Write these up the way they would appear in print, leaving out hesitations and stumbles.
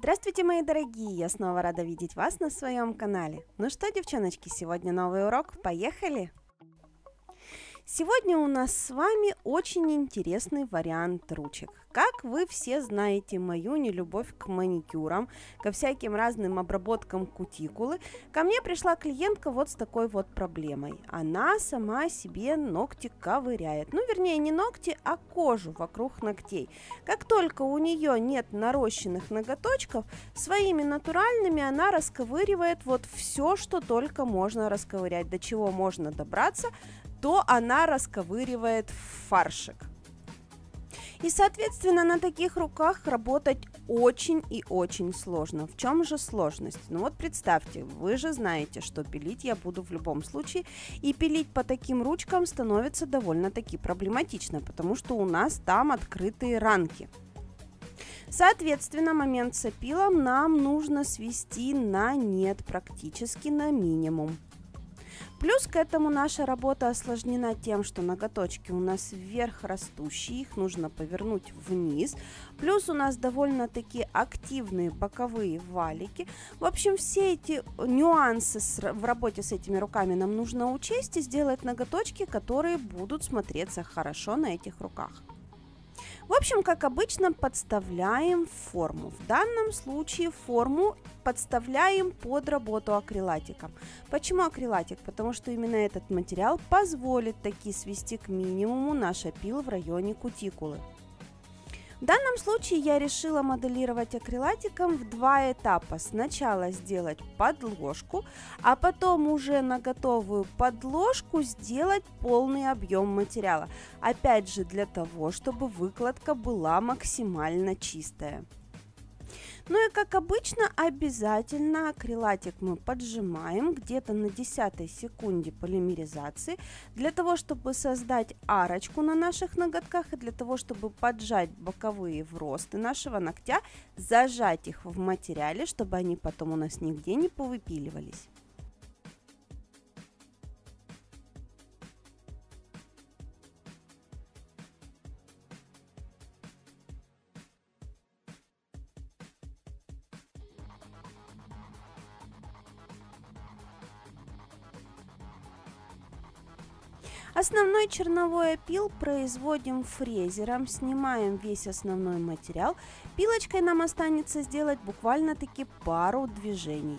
Здравствуйте, мои дорогие! Я снова рада видеть вас на своем канале. Ну что, девчоночки, сегодня новый урок. Поехали! Сегодня у нас с вами очень интересный вариант ручек. Как вы все знаете мою нелюбовь к маникюрам, ко всяким разным обработкам кутикулы, ко мне пришла клиентка вот с такой вот проблемой. Она сама себе ногти ковыряет. Ну, вернее, не ногти, а кожу вокруг ногтей. Как только у нее нет нарощенных ноготочков, своими натуральными она расковыривает вот все, что только можно расковырять, до чего можно добраться, то она расковыривает фаршик. И, соответственно, на таких руках работать очень и очень сложно. В чем же сложность? Ну вот представьте, вы же знаете, что пилить я буду в любом случае, и пилить по таким ручкам становится довольно-таки проблематично, потому что у нас там открытые ранки. Соответственно, момент с опилом нам нужно свести на нет, практически на минимум. Плюс к этому наша работа осложнена тем, что ноготочки у нас вверх растущие, их нужно повернуть вниз. Плюс у нас довольно-таки активные боковые валики. В общем, все эти нюансы в работе с этими руками нам нужно учесть и сделать ноготочки, которые будут смотреться хорошо на этих руках. В общем, как обычно, подставляем форму. В данном случае форму подставляем под работу акрилатиком. Почему акрилатик? Потому что именно этот материал позволит таки свести к минимуму наш опил в районе кутикулы. В данном случае я решила моделировать акрилатиком в два этапа. Сначала сделать подложку, а потом уже на готовую подложку сделать полный объем материала. Опять же для того, чтобы выкладка была максимально чистая. Ну и как обычно, обязательно акрилатик мы поджимаем где-то на 10 секунде полимеризации, для того, чтобы создать арочку на наших ноготках и для того, чтобы поджать боковые вросты нашего ногтя, зажать их в материале, чтобы они потом у нас нигде не повыпиливались. Основной черновой опил производим фрезером, снимаем весь основной материал. Пилочкой нам останется сделать буквально-таки пару движений.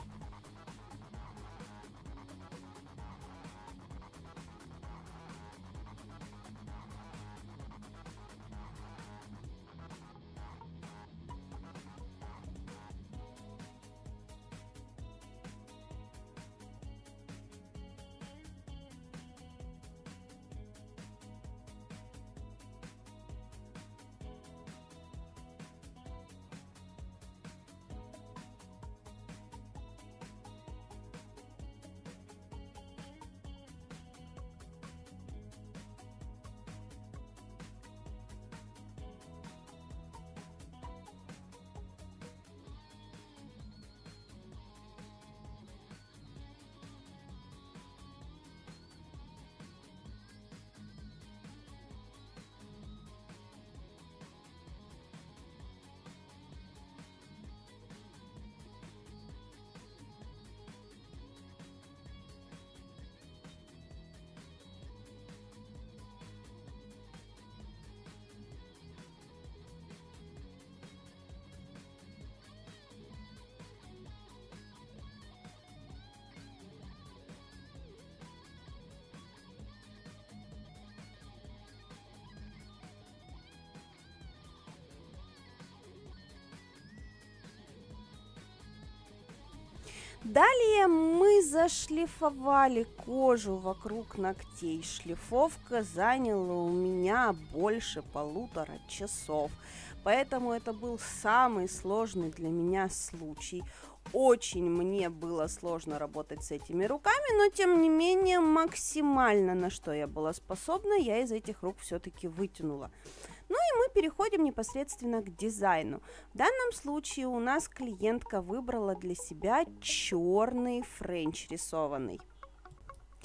Далее мы зашлифовали кожу вокруг ногтей. Шлифовка заняла у меня больше 1,5 часа. Поэтому это был самый сложный для меня случай. Очень мне было сложно работать с этими руками, но тем не менее максимально на что я была способна, я из этих рук все-таки вытянула. Ну и мы переходим непосредственно к дизайну. В данном случае у нас клиентка выбрала для себя черный френч рисованный.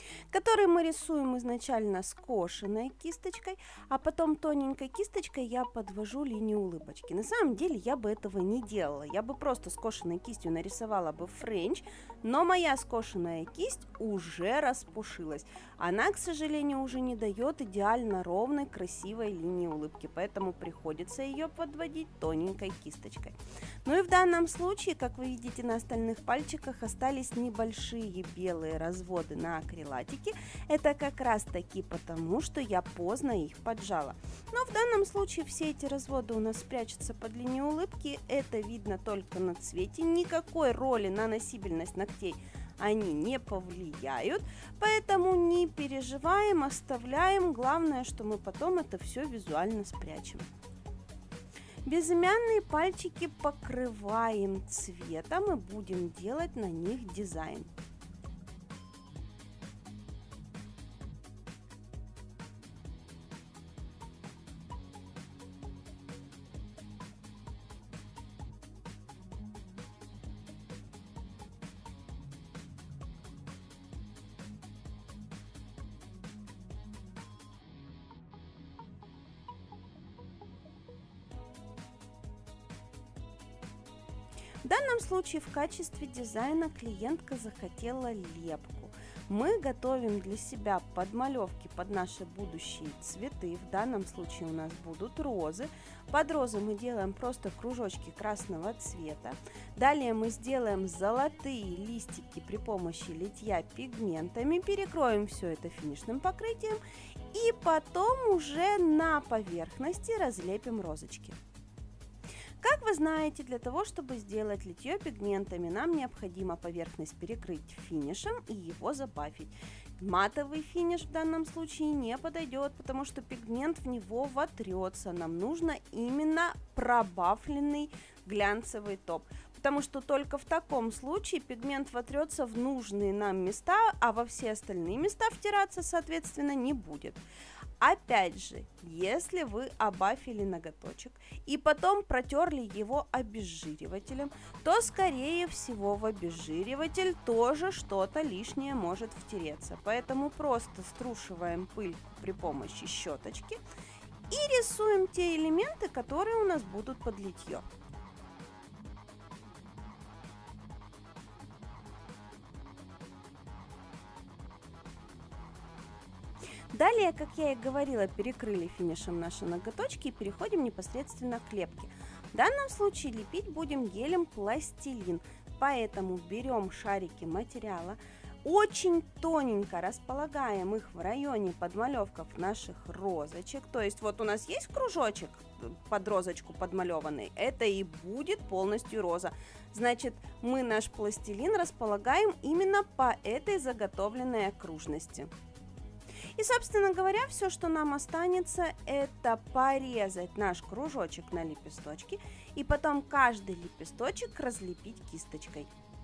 который мы рисуем изначально скошенной кисточкой, а потом тоненькой кисточкой я подвожу линию улыбочки. На самом деле я бы этого не делала, я бы просто скошенной кистью нарисовала бы френч, но моя скошенная кисть уже распушилась. Она, к сожалению, уже не дает идеально ровной, красивой линии улыбки, поэтому приходится ее подводить тоненькой кисточкой. Ну и в данном случае, как вы видите, на остальных пальчиках остались небольшие белые разводы на акрилатике. Это как раз таки потому, что я поздно их поджала. Но в данном случае все эти разводы у нас спрячутся под линией улыбки. Это видно только на цвете. Никакой роли на носибельность ногтей они не повлияют, поэтому не переживаем, оставляем. Главное, что мы потом это все визуально спрячем. Безымянные пальчики покрываем цветом и будем делать на них дизайн. В данном случае в качестве дизайна клиентка захотела лепку. Мы готовим для себя подмалевки под наши будущие цветы. В данном случае у нас будут розы. Под розы мы делаем просто кружочки красного цвета. Далее мы сделаем золотые листики при помощи литья пигментами. Перекроем все это финишным покрытием. И потом уже на поверхности разлепим розочки. Как вы знаете, для того, чтобы сделать литье пигментами, нам необходимо поверхность перекрыть финишем и его забафить. Матовый финиш в данном случае не подойдет, потому что пигмент в него вотрется. Нам нужно именно пробафленный глянцевый топ, потому что только в таком случае пигмент вотрется в нужные нам места, а во все остальные места втираться, соответственно, не будет. Опять же, если вы обафили ноготочек и потом протерли его обезжиривателем, то, скорее всего, в обезжириватель тоже что-то лишнее может втереться. Поэтому просто струшиваем пыльку при помощи щеточки и рисуем те элементы, которые у нас будут под литье. Далее, как я и говорила, перекрыли финишем наши ноготочки и переходим непосредственно к лепке. В данном случае лепить будем гелем пластилин, поэтому берем шарики материала, очень тоненько располагаем их в районе подмалевков наших розочек. То есть вот у нас есть кружочек под розочку подмалеванный, это и будет полностью роза. Значит, мы наш пластилин располагаем именно по этой заготовленной окружности. И, собственно говоря, все, что нам останется, это порезать наш кружочек на лепесточки и потом каждый лепесточек разлепить кисточкой.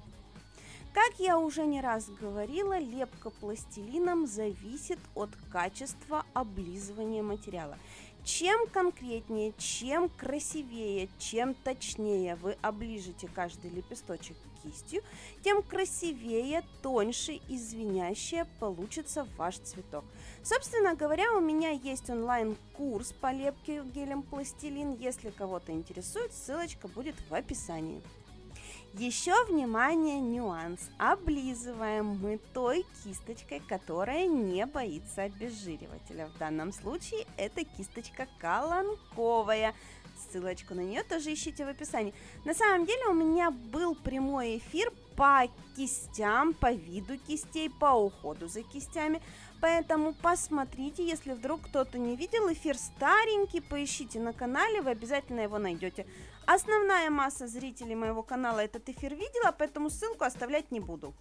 Как я уже не раз говорила, лепка пластилином зависит от качества облизывания материала. Чем конкретнее, чем красивее, чем точнее вы оближете каждый лепесточек кистью, тем красивее, тоньше и звенящее получится ваш цветок. Собственно говоря, у меня есть онлайн-курс по лепке гелем пластилин. Если кого-то интересует, ссылочка будет в описании. Еще, внимание, нюанс. Облизываем мы той кисточкой, которая не боится обезжиривателя. В данном случае это кисточка колонковая. Ссылочку на нее тоже ищите в описании. На самом деле у меня был прямой эфир по кистям, по виду кистей, по уходу за кистями. Поэтому посмотрите, если вдруг кто-то не видел эфир старенький, поищите на канале, вы обязательно его найдете. Основная масса зрителей моего канала этот эфир видела, поэтому ссылку оставлять не буду.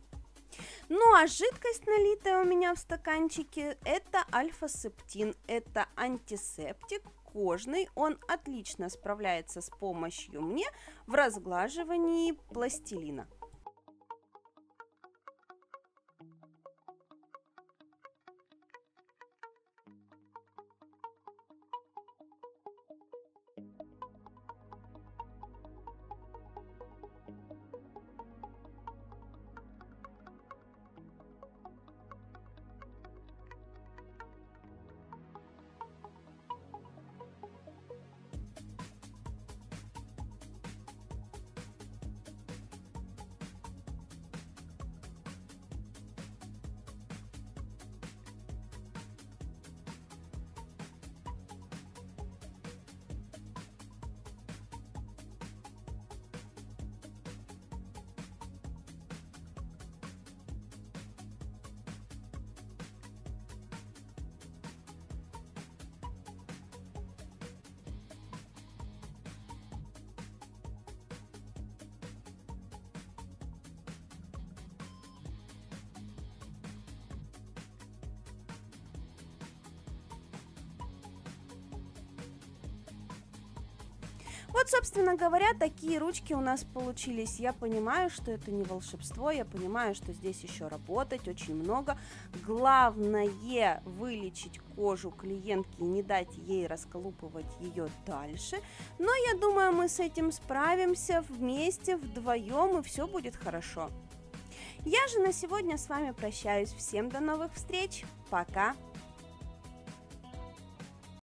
Ну а жидкость, налитая у меня в стаканчике, это альфа-септин, это антисептик кожный, он отлично справляется с помощью мне в разглаживании пластилина. Вот, собственно говоря, такие ручки у нас получились. Я понимаю, что это не волшебство, я понимаю, что здесь еще работать очень много. Главное вылечить кожу клиентки и не дать ей расколупывать ее дальше. Но я думаю, мы с этим справимся вместе, вдвоем, и все будет хорошо. Я же на сегодня с вами прощаюсь. Всем до новых встреч. Пока!